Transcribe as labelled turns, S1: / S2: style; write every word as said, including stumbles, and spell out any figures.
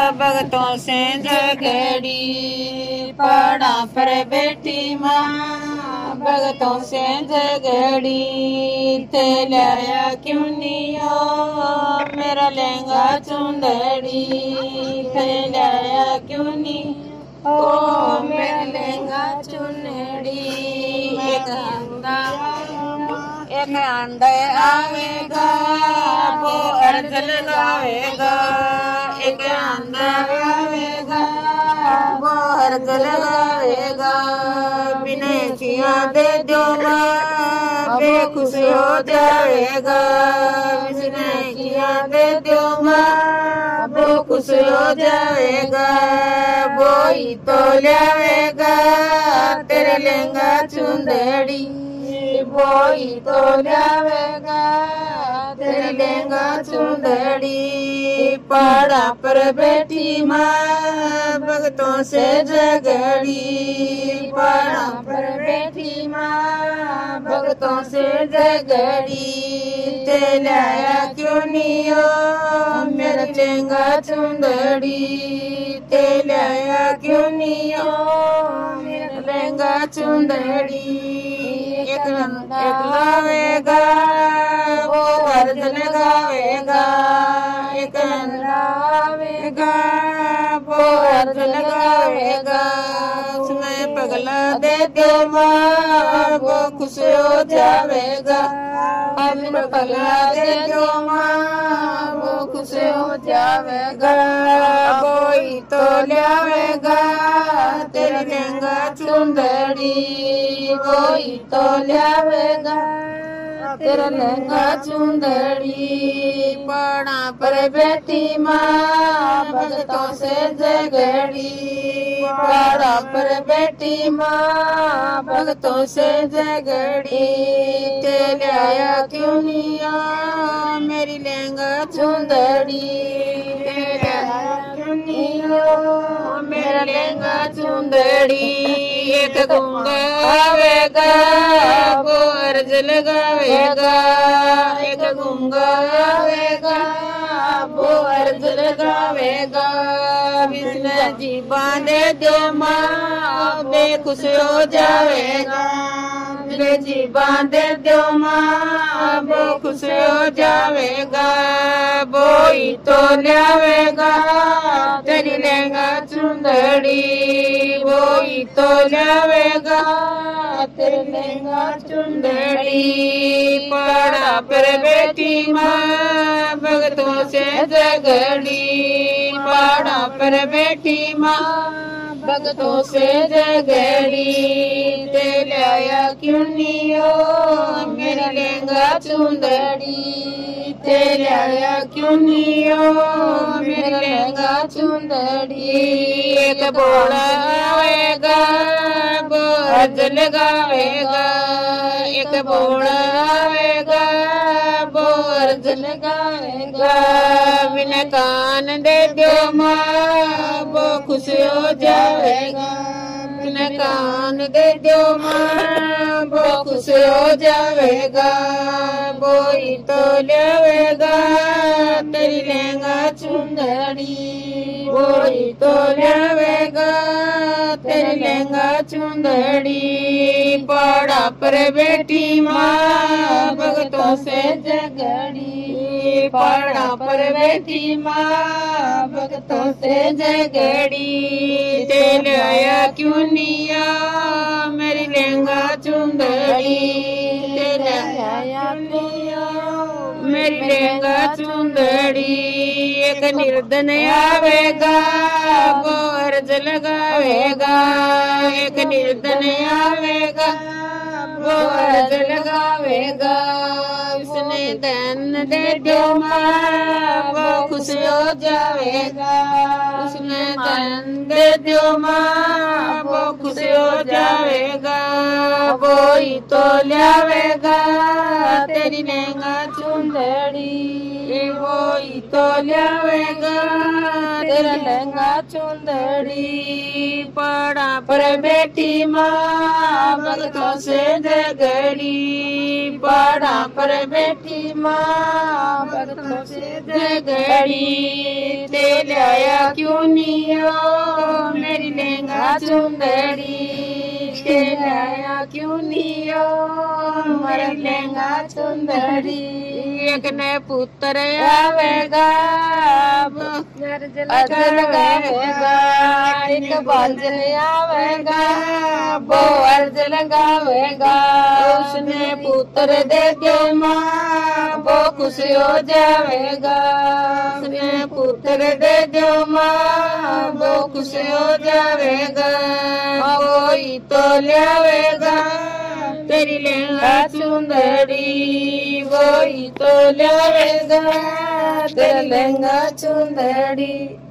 S1: भगतों से झगड़ी पहाड़ा पर बैठी माँ भगतों से झगड़ी थे लाया क्यों नहीं हो मेरा लहंगा चुंदड़ी थे लाया क्यों नहीं ओ मेरा लहंगा चुंदड़ी एक अंधा एक अंधे आवेगा वो अर्ज लगावेगा एक अंधा आवेगा वो अर्ज लगावेगा बिना किया दे दो माँ बेखुश हो जाएगा बिना किया दे दो माँ वो खुश हो जाएगा वो ही तो लावेगा तेरे लहंगा चुंदड़ी वो ही तो लावेगा तेरे लहंगा चुंदड़ी पहाड़ा पर बैठी माँ भगतों से झगड़ी पहाड़ा पर बैठी माँ भगतों से झगड़ी ते लाया क्यों नहीं हो मेरा लहंगा चुंदड़ी ते लाया क्यों नहीं हो मेरा लहंगा चुंदड़ी एक एक लावेगा वो अर्ज लगावेगा एक लावेगा वो अर्ज लगावेगा उसमें पगला दे दो माँ वो खुश हो जावेगा हम पगला दे दो माँ वो खुश हो जावेगा वो ही तो लावेगा तेरे लहंगा चुंदड़ी वो ही तो लावेगा तेरा लहंगा चुंदड़ी पहाड़ा पर बैठी माँ भगतों से झगड़ी पहाड़ा पर बैठी माँ भगतों से झगड़ी ते लाया क्यों नहीं आ मेरी लहंगा चुंदड़ी ते लाया क्यों नहीं आ मेरा लहंगा चुंदड़ी एक गूंगा आवेगा वो अर्ज लगावेगा एक गूंगा आवेगा वो अर्ज लगावेगा बिस्ना जी बांधे दो माँ बेखुश हो जावेगा बिस्ना जी बांधे दो माँ वो खुश हो जावेगा वो ही तो लावेगा तेरी लहंगा चुंदड़ी वो ही तो लावेगा तेरे लहंगा चुंदड़ी पहाड़ा पर बैठी माँ भगतों से झगड़ी पहाड़ा पर बैठी माँ भगतों से झगड़ी ते लाया क्यों नहीं हो मेरा लहंगा चुंदड़ी ते लाया क्यों नहीं हो मेरा लहंगा चुंदड़ी एक बोला आवेगा वो अर्ज लगावेगा एक बोला आवेगा वो अर्ज लगावेगा बिना कान दे दो माँ वो खुश हो जाएगा बिना कान दे दो माँ वो खुश हो जाएगा वो ही तो लावेगा तेरी लहंगा चुंदड़ी वो ही तो लावेगा तेरी लहंगा चुंदड़ी पहाड़ा पर बैठी माँ भगतों से झगड़ी पहाड़ा पर बैठी माँ भगतों से झगड़ी ते लाया क्यों नहीं आ मेरी लहंगा चुंदड़ी ते लाया नहीं आ मेरी लहंगा चुंदड़ी एक निर्धन आवेगा वो अर्ज लगावेगा एक निर्धन आवेगा वो अर्ज लगावेगा उसने धन दे दो माँ वो खुश हो जावेगा उसने धन दे दो माँ वो खुश हो जावेगा वो ही तो लावेगा तेरी लहंगा चुंदड़ी वो ही तो लावेगा तेरा लहंगा चुंदड़ी पहाड़ा पर बैठी माँ भगतों से झगड़ी पड़ा पर बैठी माँ भगतों से झगड़ी ते लाया क्यों नियो मेरी लहंगा चुंदड़ी ते लाया क्यों नियो मेरी लहंगा चुंदड़ी एक ने पुत्र आवेगा अर्ज लगावेगा एक बांझन आवेगा वो अर्ज लगावेगा उसने पुत्र दे दे माँ वो खुश हो जावेगा उसने पुत्र दे दो माँ वो खुश हो जावेगा वो ही तो लावेगा तेरी लहंगा चुंदड़ी वो ही तो लावेगा तेरी लहंगा चुंदड़ी।